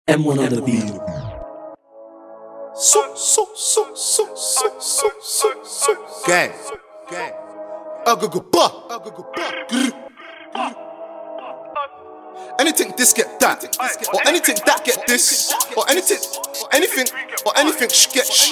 M1 on the beat. Gang. Anything this get that, or anything that get this, or anything sketch.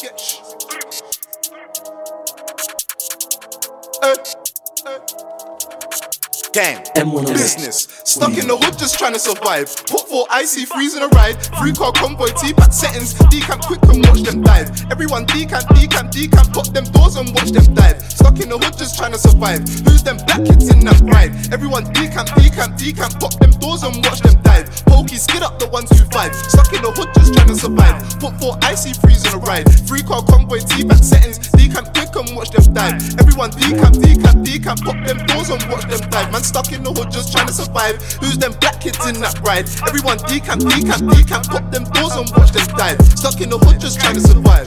Gang, business, stuck in the hood just trying to survive. Put 4 icy freeze in a ride. 3-car convoy, T-pack settings. Decamp quick and watch them dive. Everyone decamp, pop them doors and watch them dive. Stuck in the hood just trying to survive. Who's them black kids in that ride? Everyone decamp, pop them doors and watch them dive. Poky, skid up the 125. Stuck in the hood just trying to survive. Put 4 icy freeze in a ride. 3-car convoy, T-pack settings. Decamp quick and watch them dive. Everyone decamp, pop them doors and watch them dive. Man stuck in the hood just trying to survive. Who's them black kids in that ride? Everyone decamp, pop them doors and watch them dive. Stuck in the hood just trying to survive.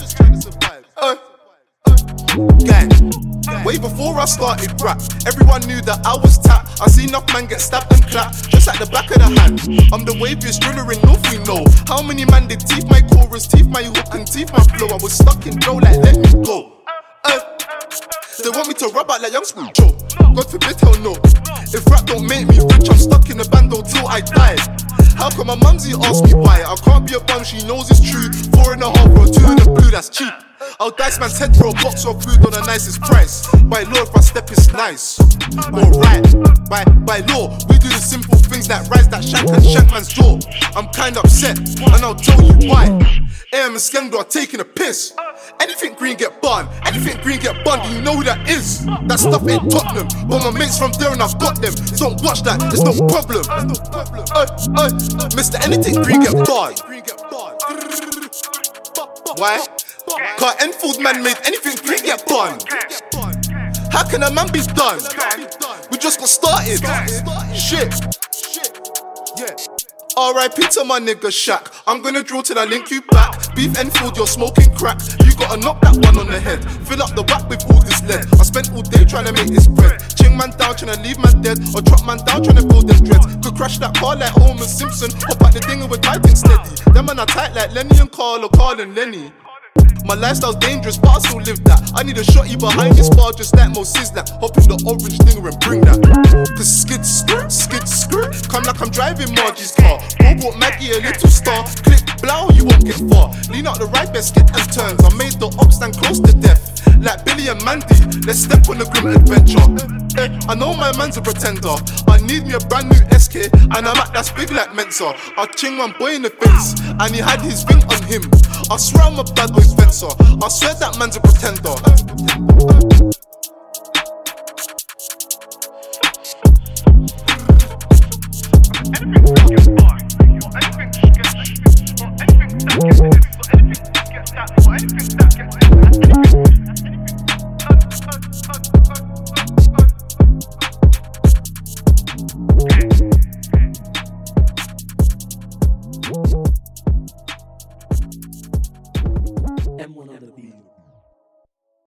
Gang. Way before I started rap, everyone knew that I was tapped. I seen enough man get stabbed and clapped, just at the back of the hand. I'm the waviest driller in North, we know. How many man did teeth my chorus, teeth my hook and teeth my flow? I was stuck in flow like let me go. They want me to rub out like young school Joe. God forbid, hell no. If rap don't make me rich, I'm stuck in the bando till I die. How come my mumsy ask me why? I can't be a bum, she knows it's true. 4.5 or 2 in the blue, that's cheap. I'll dice man's head for a box or food on the nicest price. By law, if I step, it's nice. Alright, by law, we do the simple things that rise that shank and shank man's jaw. I'm kinda upset, and I'll tell you why. AM and Skendo are taking a piss. Anything green get burned, you know who that is. That stuff ain't Tottenham, but my mates from there and I've got them. Don't watch that, it's no problem. Mr. Anything green get burned. Why? Cause Enfield man made anything green get burned. How can a man be done? We just got started. Shit. R.I.P. to my nigga Shaq. I'm gonna drill till I link you back. Beef Enfield, you're smoking crack. You gotta knock that one on the head. Fill up the back with all this lead. I spent all day trying to make this bread. Ching man down, trying to leave man dead. Or drop man down, trying to build them dreads. Could crash that car like Homer Simpson. Hop out the dinger with typing steady. Them man are tight like Lenny and Carl or Carl and Lenny. My lifestyle's dangerous, but I still live that. I need a shotty behind this bar, just like Mo Sizzla. Hop in the orange dinger and bring that. Cause skid skirt, come like I'm driving Margie's car. Bro brought Maggie a little star. Click blow, you won't get far. Lean out the right best, skid and turns. I made the ops stand close to death. Like Billy and Mandy, let's step on the grim adventure. I know my man's a pretender. I need me a brand new SK, and I'm at that's big like Mensa. I ching one boy in the face, and he had his thing on him. I swear I'm a bad boy Spencer. I swear that man's a pretender. Anything that gets